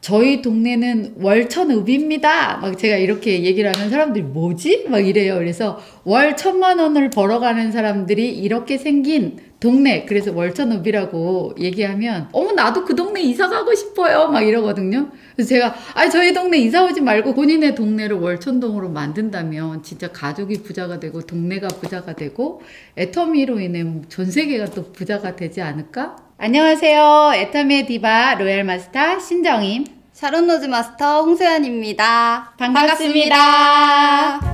저희 동네는 월천읍입니다. 막 제가 이렇게 얘기를 하면 사람들이 뭐지? 막 이래요. 그래서 월 1,000,000원을 벌어가는 사람들이 이렇게 생긴 동네, 그래서 월천읍이라고 얘기하면 어머 나도 그 동네 이사 가고 싶어요 막 이러거든요. 그래서 제가 저희 동네 이사 오지 말고 본인의 동네를 월천동으로 만든다면 진짜 가족이 부자가 되고 동네가 부자가 되고 애터미로 인해 전 세계가 또 부자가 되지 않을까? 안녕하세요. 애터미의 디바 로얄 마스터 신정임, 샤론로즈 마스터 홍소연입니다. 반갑습니다.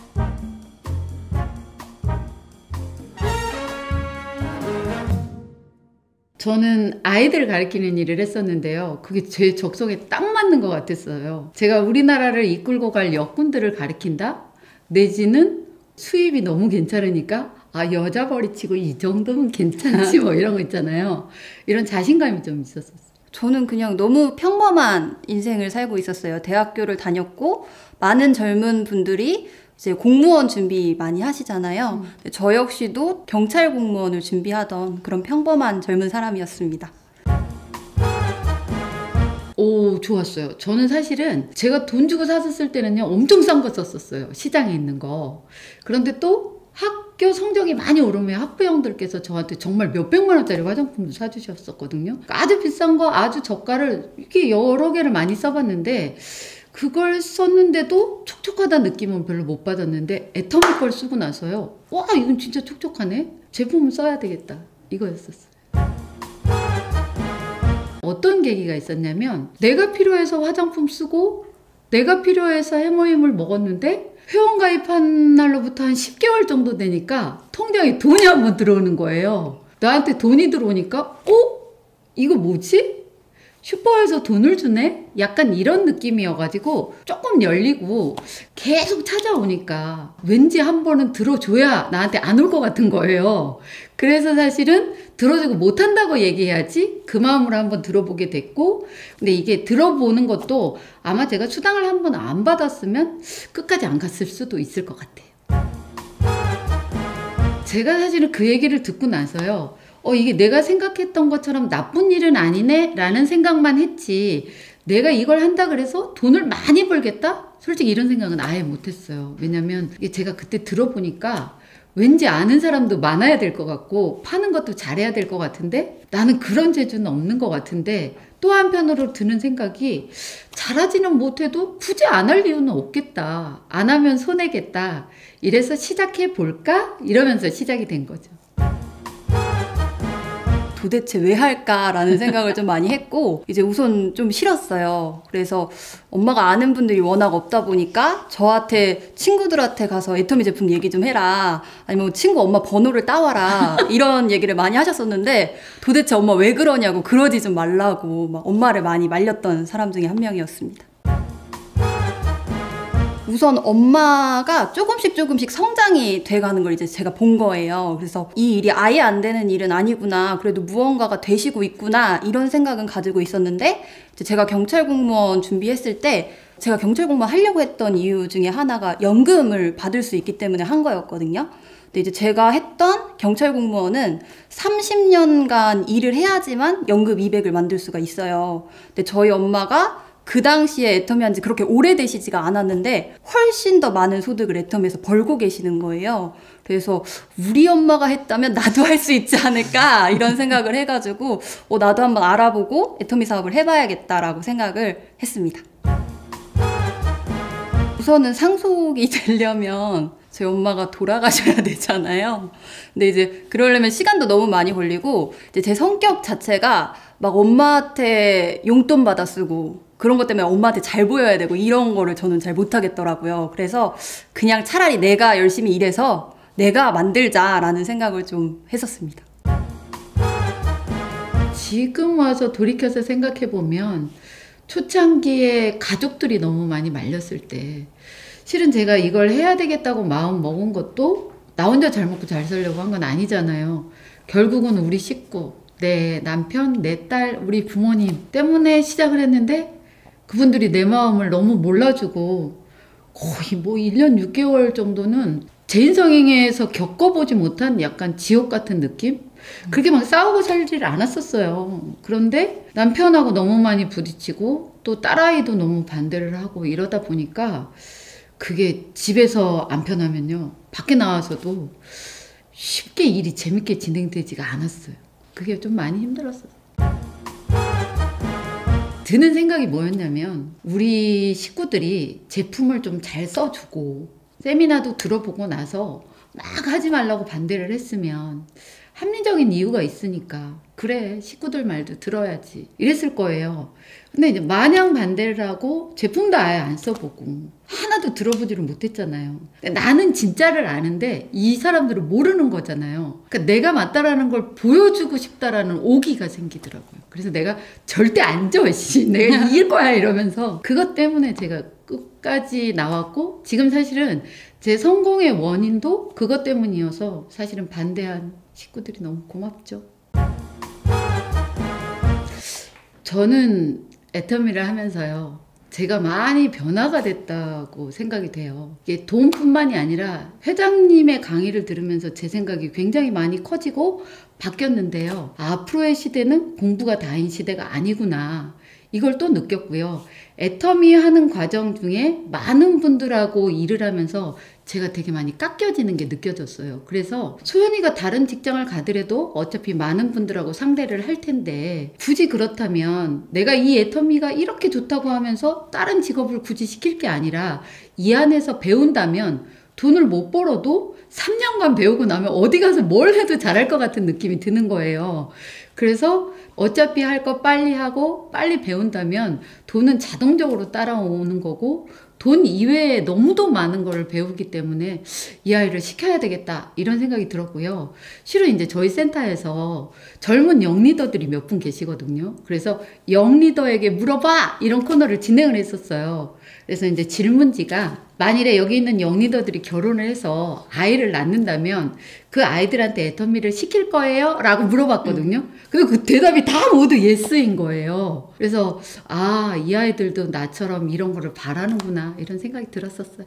저는 아이들을 가르치는 일을 했었는데요. 그게 제 적성에 딱 맞는 것 같았어요. 제가 우리나라를 이끌고 갈 역군들을 가르친다? 내지는 수입이 너무 괜찮으니까 여자 머리치고 이 정도면 괜찮지 뭐 이런 거 있잖아요. 이런 자신감이 좀 있었어요. 저는 그냥 너무 평범한 인생을 살고 있었어요. 대학교를 다녔고 많은 젊은 분들이 이제 공무원 준비 많이 하시잖아요. 저 역시도 경찰 공무원을 준비하던 그런 평범한 젊은 사람이었습니다. 오, 좋았어요. 저는 사실은 제가 돈 주고 샀을 때는요, 엄청 싼 거 썼었어요. 시장에 있는 거. 그런데 또 학교 성적이 많이 오르면 학부형들께서 저한테 정말 몇백만 원짜리 화장품도 사주셨었거든요. 아주 비싼 거, 아주 저가를 이렇게 여러 개를 많이 써봤는데 그걸 썼는데도 촉촉하다는 느낌은 별로 못 받았는데 애터미 걸 쓰고 나서요, 와 이건 진짜 촉촉하네, 제품을 써야 되겠다, 이거였었어요. 어떤 계기가 있었냐면, 내가 필요해서 화장품 쓰고 내가 필요해서 해모임을 먹었는데 회원가입한 날로부터 한 10개월 정도 되니까 통장에 돈이 한번 들어오는 거예요. 나한테 돈이 들어오니까 이거 뭐지? 슈퍼에서 돈을 주네? 약간 이런 느낌이어가지고 조금 열리고 계속 찾아오니까 왠지 한 번은 들어줘야 나한테 안 올 것 같은 거예요. 그래서 사실은 들어주고 못한다고 얘기해야지 그 마음으로 한번 들어보게 됐고, 근데 이게 들어보는 것도 아마 제가 수당을 한 번 안 받았으면 끝까지 안 갔을 수도 있을 것 같아요. 제가 사실은 그 얘기를 듣고 나서요, 이게 내가 생각했던 것처럼 나쁜 일은 아니네 라는 생각만 했지, 내가 이걸 한다 그래서 돈을 많이 벌겠다? 솔직히 이런 생각은 아예 못했어요. 왜냐면 제가 그때 들어보니까 왠지 아는 사람도 많아야 될 것 같고 파는 것도 잘해야 될 것 같은데 나는 그런 재주는 없는 것 같은데, 또 한편으로 드는 생각이 잘하지는 못해도 굳이 안 할 이유는 없겠다, 안 하면 손해겠다, 이래서 시작해 볼까? 이러면서 시작이 된 거죠. 도대체 왜 할까라는 생각을 좀 많이 했고, 이제 우선 좀 싫었어요. 그래서 엄마가 아는 분들이 워낙 없다 보니까 저한테 친구들한테 가서 애터미 제품 얘기 좀 해라, 아니면 친구 엄마 번호를 따와라, 이런 얘기를 많이 하셨었는데 도대체 엄마 왜 그러냐고, 그러지 좀 말라고 막 엄마를 많이 말렸던 사람 중에 한 명이었습니다. 우선 엄마가 조금씩 성장이 돼가는 걸 이제 제가 본 거예요. 그래서 이 일이 아예 안 되는 일은 아니구나, 그래도 무언가가 되시고 있구나, 이런 생각은 가지고 있었는데, 이제 제가 경찰 공무원 준비했을 때 제가 경찰 공무원 하려고 했던 이유 중에 하나가 연금을 받을 수 있기 때문에 한 거였거든요. 근데 이제 제가 했던 경찰 공무원은 30년간 일을 해야지만 연금 200을 만들 수가 있어요. 근데 저희 엄마가 그 당시에 애터미 한지 그렇게 오래되시지가 않았는데 훨씬 더 많은 소득을 애터미에서 벌고 계시는 거예요. 그래서 우리 엄마가 했다면 나도 할 수 있지 않을까, 이런 생각을 해가지고 나도 한번 알아보고 애터미 사업을 해봐야겠다라고 생각을 했습니다. 우선은 상속이 되려면 저희 엄마가 돌아가셔야 되잖아요. 근데 이제 그러려면 시간도 너무 많이 걸리고, 이제 제 성격 자체가 막 엄마한테 용돈 받아 쓰고 그런 것 때문에 엄마한테 잘 보여야 되고 이런 거를 저는 잘 못하겠더라고요. 그래서 그냥 차라리 내가 열심히 일해서 내가 만들자라는 생각을 좀 했었습니다. 지금 와서 돌이켜서 생각해보면 초창기에 가족들이 너무 많이 말렸을 때, 실은 제가 이걸 해야 되겠다고 마음 먹은 것도 나 혼자 잘 먹고 잘 살려고 한 건 아니잖아요. 결국은 우리 식구, 내 남편, 내 딸, 우리 부모님 때문에 시작을 했는데 그분들이 내 마음을 너무 몰라주고 거의 1년 6개월 정도는 제 인생에서 겪어보지 못한 약간 지옥 같은 느낌? 그렇게 막 싸우고 살지를 않았었어요. 그런데 남편하고 너무 많이 부딪히고 또 딸아이도 너무 반대를 하고 이러다 보니까 그게 집에서 안 편하면요. 밖에 나와서도 쉽게 일이 재밌게 진행되지가 않았어요. 그게 좀 많이 힘들었어요. 드는 생각이 뭐였냐면 우리 식구들이 제품을 좀 잘 써주고 세미나도 들어보고 나서 막 하지 말라고 반대를 했으면 합리적인 이유가 있으니까 그래 식구들 말도 들어야지 이랬을 거예요. 근데 이제 마냥 반대를 하고 제품도 아예 안 써보고 하나도 들어보지를 못했잖아요. 나는 진짜를 아는데 이 사람들은 모르는 거잖아요. 그러니까 내가 맞다라는 걸 보여주고 싶다라는 오기가 생기더라고요. 그래서 내가 절대 안 져, 내가 이길 거야 이러면서 그것 때문에 제가 끝까지 나왔고 지금 사실은 제 성공의 원인도 그것 때문이어서 사실은 반대한 식구들이 너무 고맙죠. 저는 애터미를 하면서요. 제가 많이 변화가 됐다고 생각이 돼요. 이게 돈뿐만이 아니라 회장님의 강의를 들으면서 제 생각이 굉장히 많이 커지고 바뀌었는데요. 앞으로의 시대는 공부가 다인 시대가 아니구나. 이걸 또 느꼈고요. 애터미 하는 과정 중에 많은 분들하고 일을 하면서 제가 되게 많이 깎여지는 게 느껴졌어요. 그래서 소연이가 다른 직장을 가더라도 어차피 많은 분들하고 상대를 할 텐데 굳이 그렇다면 내가 이 애터미가 이렇게 좋다고 하면서 다른 직업을 굳이 시킬 게 아니라 이 안에서 배운다면 돈을 못 벌어도 3년간 배우고 나면 어디 가서 뭘 해도 잘할 것 같은 느낌이 드는 거예요. 그래서 어차피 할 거 빨리 하고 빨리 배운다면 돈은 자동적으로 따라오는 거고 돈 이외에 너무도 많은 걸 배우기 때문에 이 아이를 시켜야 되겠다 이런 생각이 들었고요. 실은 이제 저희 센터에서 젊은 영리더들이 몇 분 계시거든요. 그래서 영리더에게 물어봐 이런 코너를 진행을 했었어요. 그래서 이제 질문지가 만일에 여기 있는 영리더들이 결혼을 해서 아이를 낳는다면 그 아이들한테 애터미를 시킬 거예요? 라고 물어봤거든요. 근데 그 대답이 다 모두 예스인 거예요. 그래서 아, 이 아이들도 나처럼 이런 거를 바라는구나 이런 생각이 들었었어요.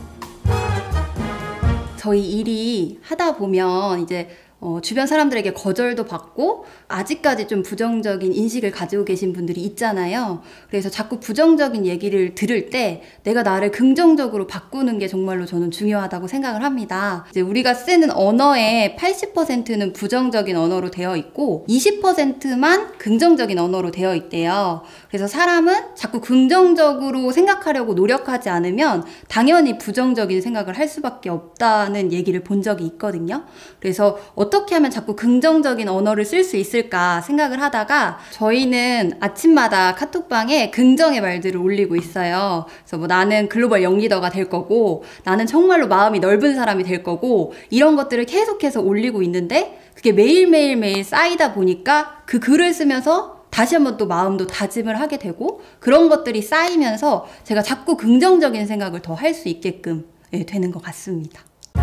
저희 일이 하다 보면 이제 주변 사람들에게 거절도 받고 아직까지 좀 부정적인 인식을 가지고 계신 분들이 있잖아요. 그래서 자꾸 부정적인 얘기를 들을 때 내가 나를 긍정적으로 바꾸는 게 정말로 저는 중요하다고 생각을 합니다. 이제 우리가 쓰는 언어의 80%는 부정적인 언어로 되어 있고 20%만 긍정적인 언어로 되어 있대요. 그래서 사람은 자꾸 긍정적으로 생각하려고 노력하지 않으면 당연히 부정적인 생각을 할 수밖에 없다는 얘기를 본 적이 있거든요. 그래서 어떻게 하면 자꾸 긍정적인 언어를 쓸 수 있을까 생각을 하다가 저희는 아침마다 카톡방에 긍정의 말들을 올리고 있어요. 그래서 뭐 나는 글로벌 영리더가 될 거고 나는 정말로 마음이 넓은 사람이 될 거고 이런 것들을 계속해서 올리고 있는데 그게 매일매일 쌓이다 보니까 그 글을 쓰면서 다시 한번 또 마음도 다짐을 하게 되고 그런 것들이 쌓이면서 제가 자꾸 긍정적인 생각을 더 할 수 있게끔 되는 것 같습니다.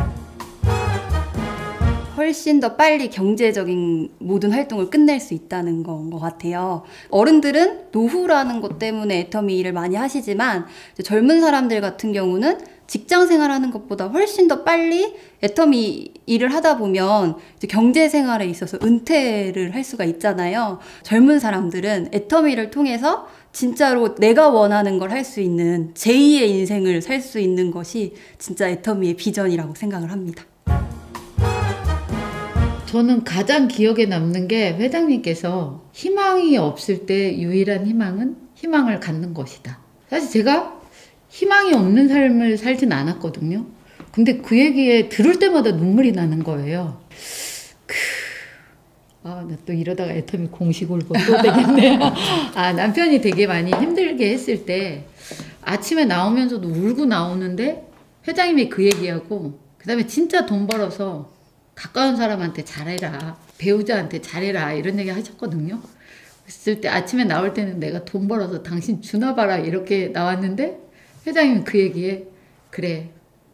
훨씬 더 빨리 경제적인 모든 활동을 끝낼 수 있다는 건 것 같아요. 어른들은 노후라는 것 때문에 애터미 일을 많이 하시지만 젊은 사람들 같은 경우는 직장 생활하는 것보다 훨씬 더 빨리 애터미 일을 하다 보면 이제 경제 생활에 있어서 은퇴를 할 수가 있잖아요. 젊은 사람들은 애터미를 통해서 진짜로 내가 원하는 걸 할 수 있는 제2의 인생을 살 수 있는 것이 진짜 애터미의 비전이라고 생각을 합니다. 저는 가장 기억에 남는 게 회장님께서 희망이 없을 때 유일한 희망은 희망을 갖는 것이다. 사실 제가 희망이 없는 삶을 살진 않았거든요. 근데 그 얘기에 들을 때마다 눈물이 나는 거예요. 나 또 이러다가 애터미 공식 울고 또 되겠네. 남편이 되게 많이 힘들게 했을 때 아침에 나오면서도 울고 나오는데 회장님이 그 얘기하고 그 다음에 진짜 돈 벌어서 가까운 사람한테 잘해라, 배우자한테 잘해라 이런 얘기 하셨거든요. 그랬을 때 아침에 나올 때는 내가 돈 벌어서 당신 주나 봐라 이렇게 나왔는데 회장님은 그 얘기에 그래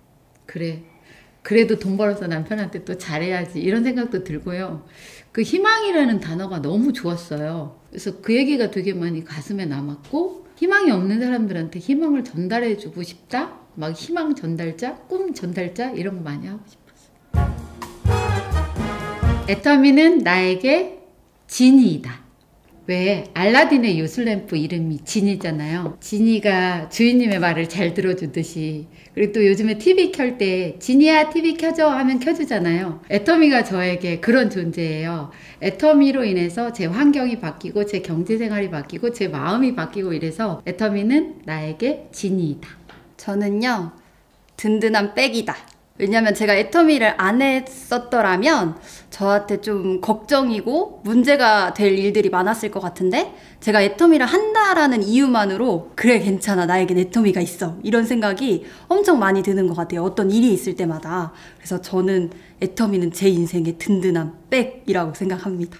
그래도 돈 벌어서 남편한테 또 잘해야지 이런 생각도 들고요. 그 희망이라는 단어가 너무 좋았어요. 그래서 그 얘기가 되게 많이 가슴에 남았고 희망이 없는 사람들한테 희망을 전달해주고 싶다. 막 희망 전달자, 꿈 전달자 이런 거 많이 하고 싶어요. 애터미는 나에게 진이이다. 왜 알라딘의 요술램프 이름이 지니잖아요. 지니가 주인님의 말을 잘 들어주듯이, 그리고 또 요즘에 TV 켤 때 지니야 TV 켜줘 하면 켜주잖아요. 애터미가 저에게 그런 존재예요. 애터미로 인해서 제 환경이 바뀌고 제 경제생활이 바뀌고 제 마음이 바뀌고 이래서 애터미는 나에게 지니이다. 저는요, 든든한 백이다. 왜냐면 제가 애터미를 안 했었더라면 저한테 좀 걱정이고 문제가 될 일들이 많았을 것 같은데, 제가 애터미를 한다라는 이유만으로 그래 괜찮아 나에겐 애터미가 있어 이런 생각이 엄청 많이 드는 것 같아요. 어떤 일이 있을 때마다. 그래서 저는 애터미는 제 인생의 든든한 백이라고 생각합니다.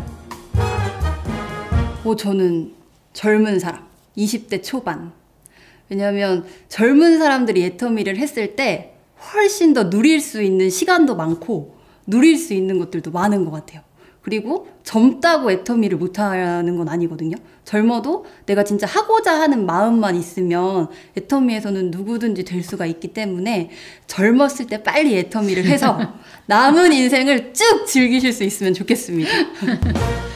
저는 젊은 사람, 20대 초반. 왜냐면 젊은 사람들이 애터미를 했을 때 훨씬 더 누릴 수 있는 시간도 많고 누릴 수 있는 것들도 많은 것 같아요. 그리고 젊다고 애터미를 못하는 건 아니거든요. 젊어도 내가 진짜 하고자 하는 마음만 있으면 애터미에서는 누구든지 될 수가 있기 때문에 젊었을 때 빨리 애터미를 해서 남은 인생을 쭉 즐기실 수 있으면 좋겠습니다.